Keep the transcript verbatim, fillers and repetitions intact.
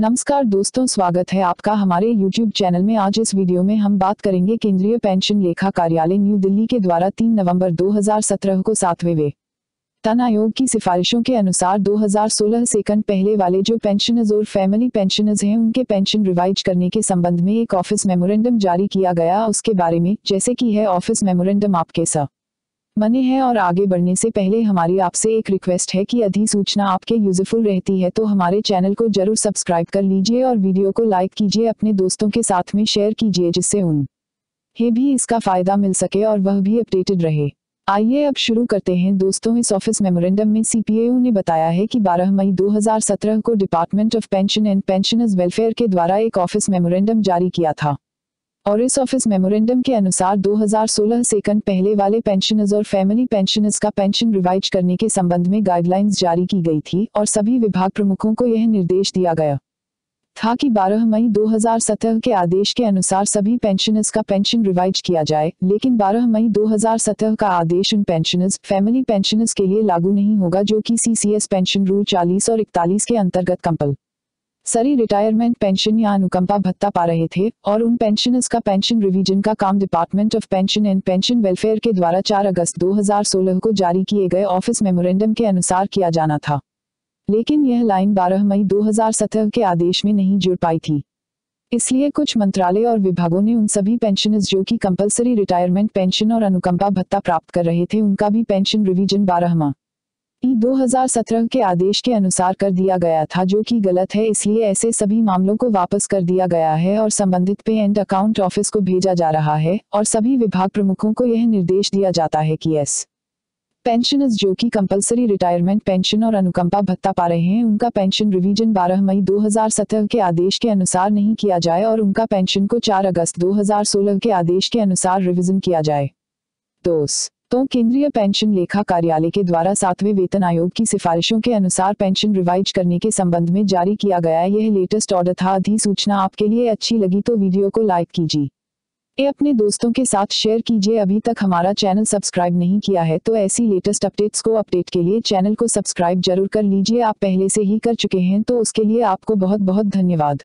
नमस्कार दोस्तों, स्वागत है आपका हमारे यूट्यूब चैनल में। आज इस वीडियो में हम बात करेंगे केंद्रीय पेंशन लेखा कार्यालय न्यू दिल्ली के द्वारा तीन नवंबर दो हज़ार सत्रह को सातवें वेतन आयोग की सिफारिशों के अनुसार दो हज़ार सोलह सेकंड पहले वाले जो पेंशनर्स और फैमिली पेंशनर्स हैं उनके पेंशन रिवाइज करने के संबंध में एक ऑफिस मेमोरेंडम जारी किया गया। उसके बारे में जैसे कि है ऑफिस मेमोरेंडम आपके साथ मने हैं। और आगे बढ़ने से पहले हमारी आपसे एक रिक्वेस्ट है कि अधिसूचना आपके यूजफुल रहती है तो हमारे चैनल को जरूर सब्सक्राइब कर लीजिए और वीडियो को लाइक कीजिए, अपने दोस्तों के साथ में शेयर कीजिए जिससे उन्हें भी इसका फायदा मिल सके और वह भी अपडेटेड रहे। आइए अब शुरू करते हैं दोस्तों। इस ऑफिस मेमोरेंडम में सीपीएओ ने बताया है कि बारह मई दो हज़ार सत्रह को Department of Pension and Pensioners Welfare के द्वारा एक ऑफिस मेमोरेंडम जारी किया था और इस ऑफिस मेमोरेंडम के अनुसार दो हज़ार सोलह सेकंड पहले वाले पेंशनर्स और फैमिली पेंशनर्स का पेंशन रिवाइज करने के संबंध में गाइडलाइंस जारी की गई थी और सभी विभाग प्रमुखों को यह निर्देश दिया गया था कि बारह मई दो हज़ार सत्रह के आदेश के अनुसार सभी पेंशनर्स का पेंशन रिवाइज किया जाए। लेकिन बारह मई दो हज़ार सत्रह का आदेश उन पेंशनर्स फैमिली पेंशनर्स के लिए लागू नहीं होगा जो कि सीसीएस पेंशन रूल चालीस और इकतालीस के अंतर्गत कंपल सरी रिटायरमेंट पेंशन या अनुकंपा भत्ता पा रहे थे और उन पेंशनर्स का पेंशन रिवीजन का काम Department of Pension and Pension Welfare के द्वारा चार अगस्त दो हज़ार सोलह को जारी किए गए ऑफिस मेमोरेंडम के अनुसार किया जाना था। लेकिन यह लाइन बारह मई दो हज़ार सत्रह के आदेश में नहीं जुड़ पाई थी, इसलिए कुछ मंत्रालय और विभागों ने उन सभी पेंशनर्स जो कि कंपलसरी रिटायरमेंट पेंशन और अनुकंपा भत्ता प्राप्त कर रहे थे उनका भी पेंशन रिवीजन बारह मई दो हज़ार सत्रह के आदेश के अनुसार कर दिया गया था, जो कि गलत है। इसलिए ऐसे सभी मामलों को वापस कर दिया गया है और संबंधित पे एंड अकाउंट ऑफिस को भेजा जा रहा है और सभी विभाग प्रमुखों को यह निर्देश दिया जाता है कि एस पेंशनर्स जो कि कंपलसरी रिटायरमेंट पेंशन और अनुकंपा भत्ता पा रहे हैं उनका पेंशन रिवीजन बारह मई दो हज़ार सत्रह के आदेश के अनुसार नहीं किया जाए और उनका पेंशन को चार अगस्त दो हज़ार सोलह के आदेश के अनुसार रिवीजन किया जाए। दोस्त तो केंद्रीय पेंशन लेखा कार्यालय के द्वारा सातवें वेतन आयोग की सिफारिशों के अनुसार पेंशन रिवाइज करने के संबंध में जारी किया गया यह लेटेस्ट ऑर्डर था। अधिसूचना आपके लिए अच्छी लगी तो वीडियो को लाइक कीजिए, ये अपने दोस्तों के साथ शेयर कीजिए। अभी तक हमारा चैनल सब्सक्राइब नहीं किया है तो ऐसी लेटेस्ट अपडेट्स को अपडेट के लिए चैनल को सब्सक्राइब जरूर कर लीजिए। आप पहले से ही कर चुके हैं तो उसके लिए आपको बहुत बहुत धन्यवाद।